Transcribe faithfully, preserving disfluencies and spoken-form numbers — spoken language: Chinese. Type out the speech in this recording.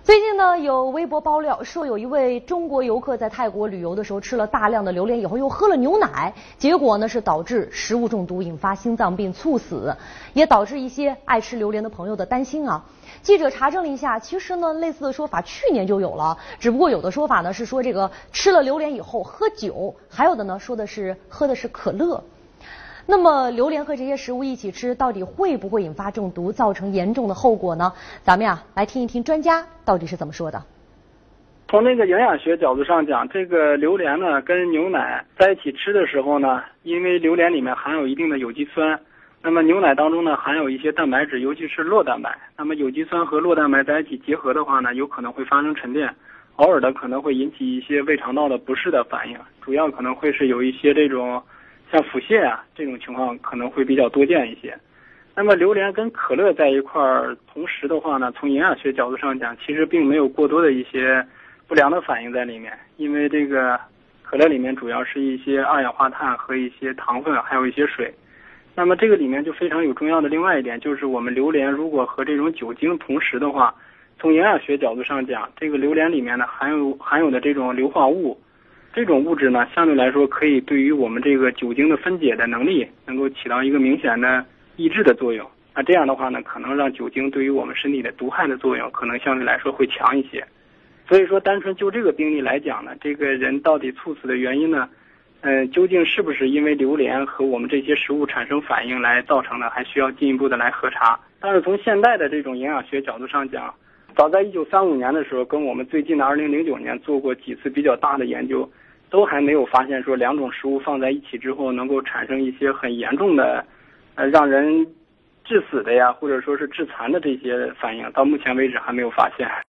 最近呢，有微博爆料说，有一位中国游客在泰国旅游的时候吃了大量的榴莲以后，又喝了牛奶，结果呢是导致食物中毒，引发心脏病猝死，也导致一些爱吃榴莲的朋友的担心啊。记者查证了一下，其实呢类似的说法去年就有了，只不过有的说法呢是说这个吃了榴莲以后喝酒，还有的呢说的是喝的是可乐。那么榴莲和这些食物一起吃，到底会不会引发中毒，造成严重的后果呢？咱们呀来听一听专家到底是怎么说的。 从那个营养学角度上讲，这个榴莲呢跟牛奶在一起吃的时候呢，因为榴莲里面含有一定的有机酸，那么牛奶当中呢含有一些蛋白质，尤其是酪蛋白，那么有机酸和酪蛋白在一起结合的话呢，有可能会发生沉淀，偶尔的可能会引起一些胃肠道的不适的反应，主要可能会是有一些这种像腹泻啊这种情况可能会比较多见一些。那么榴莲跟可乐在一块儿同时的话呢，从营养学角度上讲，其实并没有过多的一些不良的反应在里面，因为这个可乐里面主要是一些二氧化碳和一些糖分，还有一些水。那么这个里面就非常有重要的另外一点，就是我们榴莲如果和这种酒精同时的话，从营养学角度上讲，这个榴莲里面呢含有含有的这种硫化物，这种物质呢相对来说可以对于我们这个酒精的分解的能力能够起到一个明显的抑制的作用。那这样的话呢，可能让酒精对于我们身体的毒害的作用可能相对来说会强一些。所以说单纯就这个病例来讲呢，这个人到底猝死的原因呢，呃，究竟是不是因为榴莲和我们这些食物产生反应来造成的，还需要进一步的来核查。但是从现代的这种营养学角度上讲，早在一九三五年的时候，跟我们最近的二零零九年做过几次比较大的研究，都还没有发现说两种食物放在一起之后能够产生一些很严重的，呃，让人致死的呀，或者说是致残的这些反应，到目前为止还没有发现。